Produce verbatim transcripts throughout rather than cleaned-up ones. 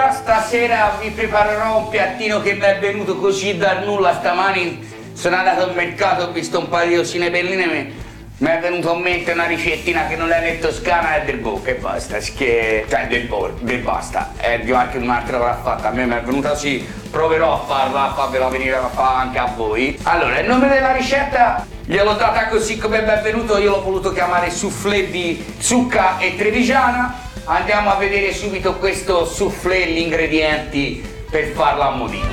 Allora, stasera vi preparerò un piattino che mi è venuto così dal nulla stamani. Sono andato al mercato, ho visto un paio di ossine pelline, mi, mi è venuto in mente una ricettina che non è né toscana, è del Bo, che basta, che... cioè del Bo, del basta. È di anche un'altra l'ha fatta, a me mi è venuta così, proverò a farla, a farvela venire a fare anche a voi. Allora, il nome della ricetta gliel'ho data così come mi è venuto, io l'ho voluto chiamare soufflé di zucca e trevigiana. Andiamo a vedere subito questo soufflé, gli ingredienti per farlo a modino.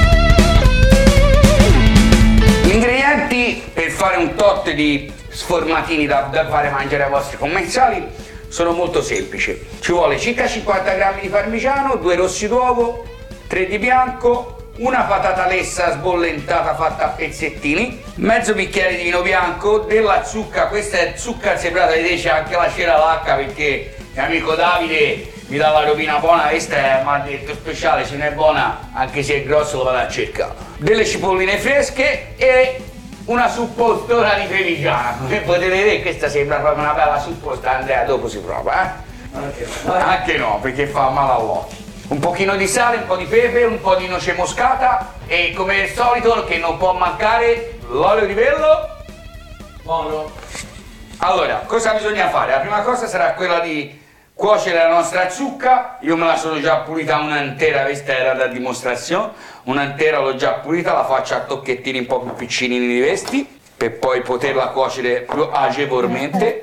Gli ingredienti per fare un tot di sformatini da, da fare mangiare ai vostri commensali sono molto semplici. Ci vuole circa cinquanta grammi di parmigiano, due rossi d'uovo, tre di bianco, una patata lessa sbollentata fatta a pezzettini, mezzo bicchiere di vino bianco, della zucca, questa è zucca zebrata di te, c'è anche la cera lacca perché mio amico Davide mi dà la rovina buona, questa è, mi ha detto speciale, se non è buona, anche se è grosso lo vado a cercare. Delle cipolline fresche e una suppostora di trevigiana. Come potete vedere questa sembra proprio una bella supposta, Andrea dopo si prova, eh? Anche no, anche no perché fa male all'occhio. Un pochino di sale, un po' di pepe, un po' di noce moscata e come al solito che non può mancare l'olio di vello. Buono. Allora, cosa bisogna fare? La prima cosa sarà quella di cuocere la nostra zucca. Io me la sono già pulita un'intera, questa era da dimostrazione, un'intera l'ho già pulita, la faccio a tocchettini un po' più piccinini di questi per poi poterla cuocere più agevolmente.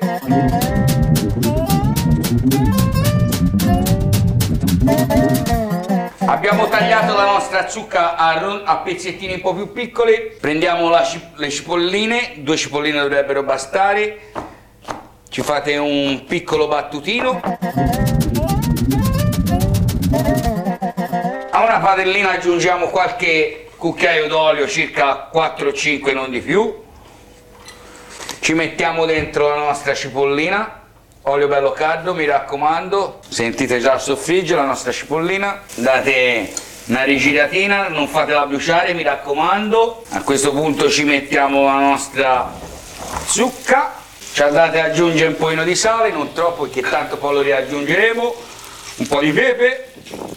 Abbiamo tagliato la nostra zucca a, a pezzettini un po' più piccoli, prendiamo la, le cipolline, due cipolline dovrebbero bastare, ci fate un piccolo battutino, a una padellina aggiungiamo qualche cucchiaio d'olio, circa quattro cinque non di più, ci mettiamo dentro la nostra cipollina. Olio bello caldo, mi raccomando, sentite già soffriggere la nostra cipollina, date una rigiratina, non fatela bruciare, mi raccomando. A questo punto ci mettiamo la nostra zucca, ci andate ad aggiungere un pochino di sale, non troppo perché tanto poi lo riaggiungeremo, un po' di pepe,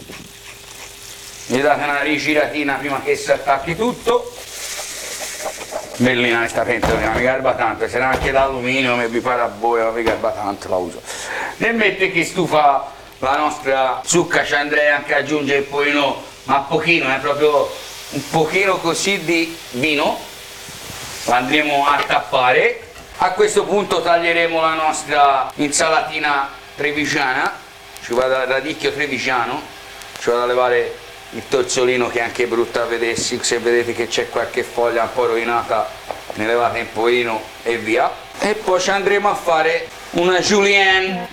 gli date una rigiratina prima che si attacchi tutto. Bellina questa pentola, mi garba tanto, se n'è anche d'alluminio, mi vi pare a boia, mi garba tanto, la uso. Nel mentre che stufa la nostra zucca ci andrei anche ad aggiungere un pochino, ma pochino, è proprio un pochino così di vino, la andremo a tappare. A questo punto taglieremo la nostra insalatina trevigiana, ci vado al radicchio trevigiano, ci vado a levare il tozzolino che è anche brutta a vedersi, se vedete che c'è qualche foglia un po' rovinata ne levate un pochino e via. E poi ci andremo a fare una julienne.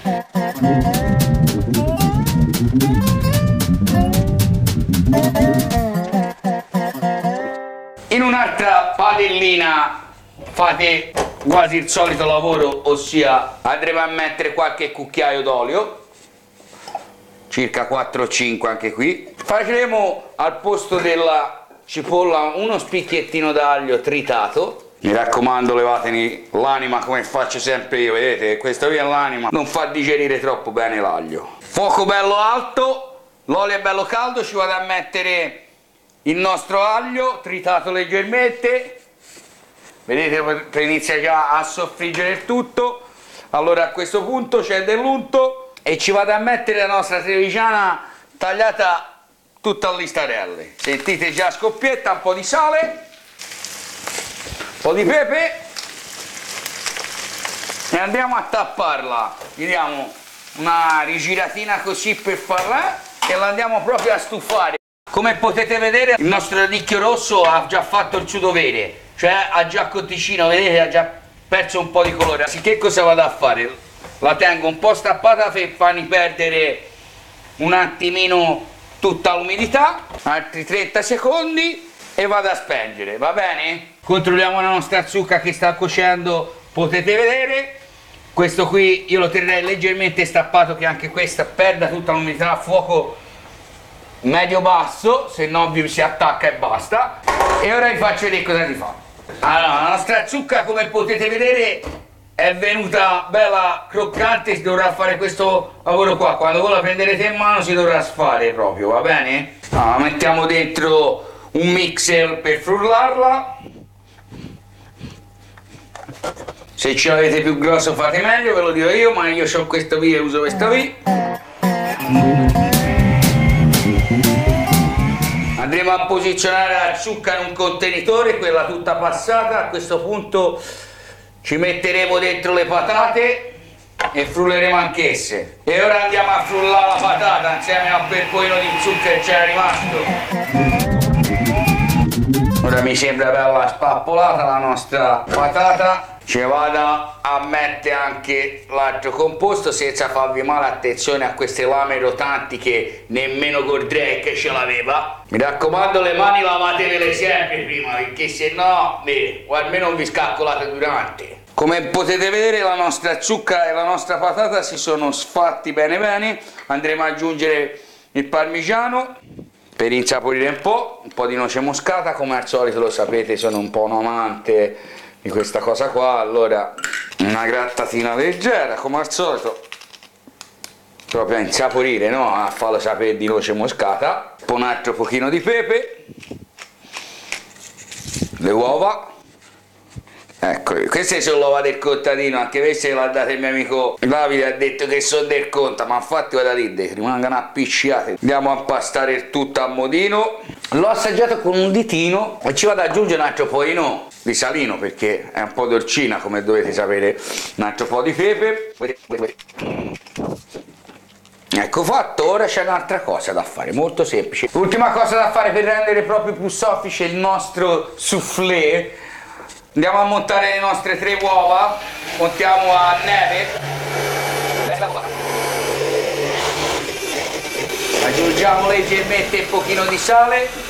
In un'altra padellina fate quasi il solito lavoro, ossia andremo a mettere qualche cucchiaio d'olio, circa quattro cinque anche qui. Faremo al posto della cipolla uno spicchiettino d'aglio tritato, mi raccomando levatemi l'anima come faccio sempre io, vedete, questa qui è l'anima, non fa digerire troppo bene l'aglio. Fuoco bello alto, l'olio è bello caldo, ci vado a mettere il nostro aglio tritato leggermente, vedete inizia già a soffriggere il tutto. Allora a questo punto c'è dell'unto e ci vado a mettere la nostra trevigiana tagliata tutta a listarelle, sentite già scoppietta, un po' di sale, un po' di pepe e andiamo a tapparla, gli diamo una rigiratina così per farla e la andiamo proprio a stufare. Come potete vedere il nostro radicchio rosso ha già fatto il suo dovere, cioè ha già conticino, vedete, ha già perso un po' di colore. Che cosa vado a fare? La tengo un po' strappata per farmi perdere un attimino tutta l'umidità, altri trenta secondi e vado a spengere, va bene? Controlliamo la nostra zucca che sta cuocendo, potete vedere, questo qui io lo terrei leggermente stappato che anche questa perda tutta l'umidità a fuoco medio basso, se no vi si attacca e basta. E ora vi faccio vedere cosa si fa. Allora, la nostra zucca come potete vedere è venuta bella croccante, si dovrà fare questo lavoro qua. Quando voi la prenderete in mano si dovrà sfare proprio, va bene? Allora, mettiamo dentro un mixer per frullarla. Se ce l'avete più grosso fate meglio, ve lo dico io, ma io ho questo V e uso questo V. Andremo a posizionare la zucca in un contenitore, quella tutta passata. A questo punto ci metteremo dentro le patate e frulleremo anch'esse. E ora andiamo a frullare la patata insieme al perpoino di zucca che c'era rimasto. Ora mi sembra bella spappolata la nostra patata. Ci vado a mettere anche l'altro composto senza farvi male. Attenzione a queste lame rotanti che nemmeno Goldrake ce l'aveva. Mi raccomando, le mani lavatevele sempre prima, perché se no, beh, o almeno non vi scaccolate durante. Come potete vedere la nostra zucca e la nostra patata si sono sfatti bene bene. Andremo ad aggiungere il parmigiano per insaporire un po', un po' di noce moscata. Come al solito lo sapete, sono un po' un amante di questa cosa qua, allora una grattatina leggera come al solito, proprio a insaporire, no? A farlo sapere di noce moscata. Un altro pochino di pepe, le uova, ecco, queste sono l'uova del contadino, anche queste l'ha date il mio amico Davide, ha detto che sono del conta, ma infatti vado a dire che rimangano appicciate. Andiamo a impastare il tutto a modino, l'ho assaggiato con un ditino e ci vado ad aggiungere un altro pochino di salino perché è un po' dolcina, come dovete sapere. Un altro po' di pepe. Ecco fatto. Ora c'è un'altra cosa da fare, molto semplice. L'ultima cosa da fare per rendere proprio più soffice il nostro soufflé. Andiamo a montare le nostre tre uova, montiamo a neve. Aggiungiamo leggermente un pochino di sale.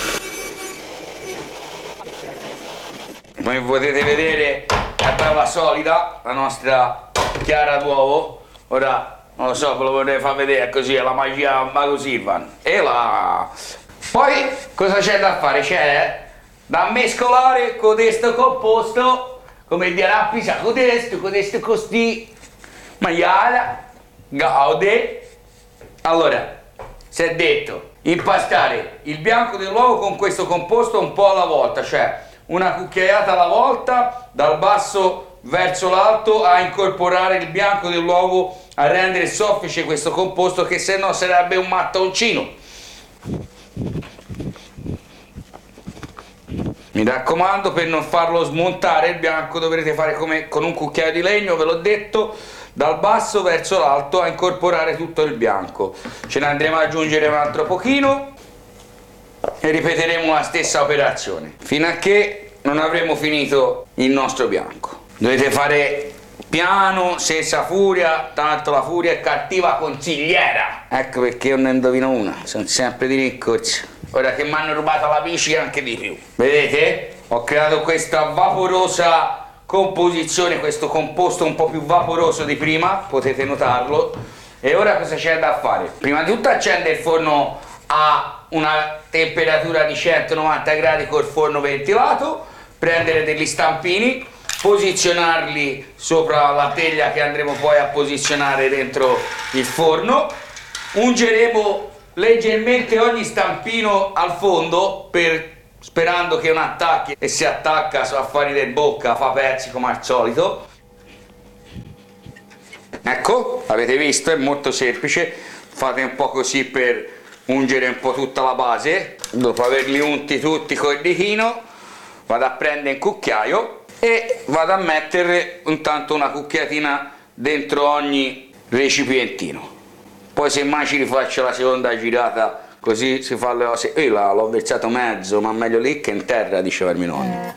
Come potete vedere è bella solida la nostra chiara d'uovo. Ora non lo so, ve lo vorrei far vedere, così è la magia Mago Silvan. E là. Poi cosa c'è da fare? C'è da mescolare con questo composto, come dire a Pisa, con questo, con questo così, maiala, gaude. Allora, si è detto, impastare il bianco dell'uovo con questo composto un po' alla volta, cioè una cucchiaiata alla volta, dal basso verso l'alto, a incorporare il bianco dell'uovo, a rendere soffice questo composto, che se no sarebbe un mattoncino. Mi raccomando, per non farlo smontare il bianco dovrete fare come con un cucchiaio di legno, ve l'ho detto, dal basso verso l'alto, a incorporare tutto il bianco. Ce ne andremo ad aggiungere un altro pochino e ripeteremo la stessa operazione fino a che non avremo finito il nostro bianco. Dovete fare piano, senza furia, tanto la furia è cattiva consigliera. Ecco perché io ne indovino una, sono sempre di rincorsa. Ora che mi hanno rubato la bici anche di più. Vedete? Ho creato questa vaporosa composizione, questo composto un po' più vaporoso di prima, potete notarlo. E ora cosa c'è da fare? Prima di tutto accendere il forno a una temperatura di centonovanta gradi col forno ventilato, prendere degli stampini, posizionarli sopra la teglia che andremo poi a posizionare dentro il forno. Ungeremo leggermente ogni stampino al fondo, per, sperando che non attacchi, e se attacca so affari del bocca, fa pezzi come al solito. Ecco, avete visto, è molto semplice, fate un po' così per ungere un po' tutta la base. Dopo averli unti tutti col ditino vado a prendere un cucchiaio e vado a mettere intanto una cucchiatina dentro ogni recipientino. Poi semmai ci rifaccio la seconda girata, così si fa le cose. Io l'ho versato mezzo, ma meglio lì che in terra, diceva il mio nonno.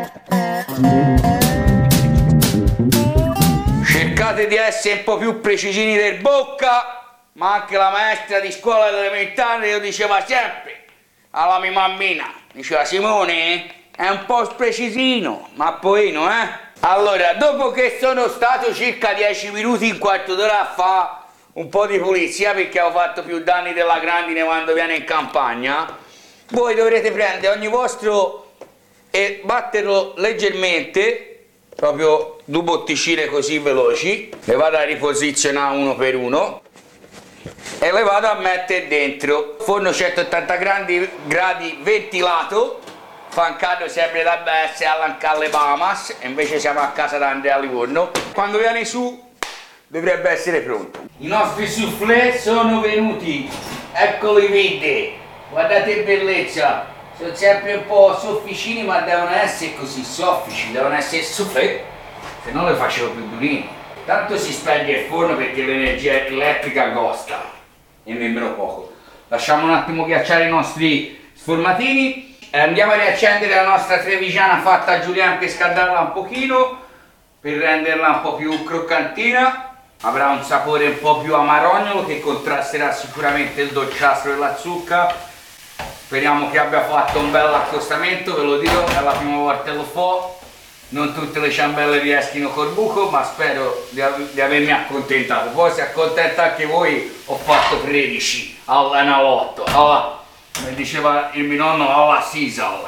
Cercate di essere un po' più precisini del bocca, ma anche la maestra di scuola elementare lo diceva sempre alla mia mammina, diceva: Simone è un po' precisino, ma poino, eh? Allora, dopo che sono stato circa dieci minuti, un quarto d'ora a fare un po' di pulizia, perché ho fatto più danni della grandine quando viene in campagna, voi dovrete prendere ogni vostro e batterlo leggermente proprio due botticine così veloci, le vado a riposizionare uno per uno e le vado a mettere dentro. Forno centottanta gradi ventilato, fa un caldo sempre da essere alle Bahamas, e invece siamo a casa da Andrea Livorno. Quando viene su dovrebbe essere pronto. I nostri soufflé sono venuti, eccoli vedi, guardate che bellezza, sono sempre un po' sofficini ma devono essere così soffici, devono essere soufflé, se no le facevo più durini. Tanto si spegne il forno perché l'energia elettrica costa e nemmeno poco. Lasciamo un attimo ghiacciare i nostri sformatini e andiamo a riaccendere la nostra trevigiana fatta a Giuliano per scaldarla un pochino, per renderla un po' più croccantina. Avrà un sapore un po' più amarognolo che contrasterà sicuramente il dolciastro della zucca. Speriamo che abbia fatto un bel accostamento, ve lo dirò, è la prima volta che lo fa. Non tutte le ciambelle riescono col buco, ma spero di, di avermi accontentato. Poi se accontenta anche voi, ho fatto tredici all'enalotto, alla, come diceva il mio nonno, alla sisal.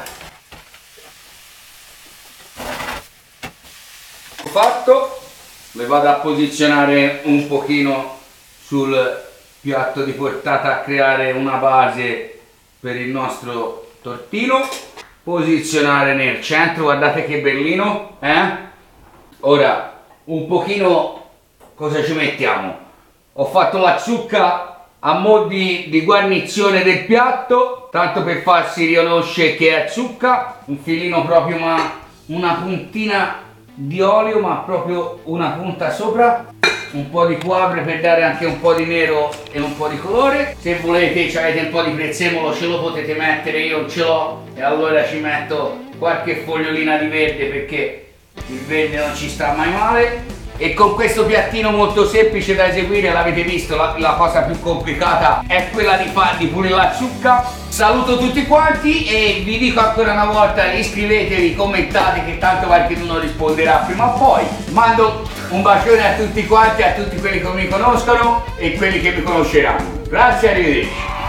Ho fatto. Le vado a posizionare un pochino sul piatto di portata a creare una base per il nostro tortino. Posizionare nel centro, guardate che bellino, eh? Ora un pochino cosa ci mettiamo? Ho fatto la zucca a mo' di, di guarnizione del piatto, tanto per farsi riconoscere che è zucca, un filino proprio, ma una puntina di olio, ma proprio una punta sopra, un po' di poivre per dare anche un po' di nero e un po' di colore. Se volete, se avete un po' di prezzemolo, ce lo potete mettere, io non ce l'ho e allora ci metto qualche fogliolina di verde perché il verde non ci sta mai male. E con questo piattino molto semplice da eseguire, l'avete visto, la, la cosa più complicata è quella di fargli pure la zucca. Saluto tutti quanti e vi dico ancora una volta, iscrivetevi, commentate che tanto qualcuno risponderà prima o poi. Mando un bacione a tutti quanti, a tutti quelli che mi conoscono e quelli che mi conosceranno. Grazie, arrivederci.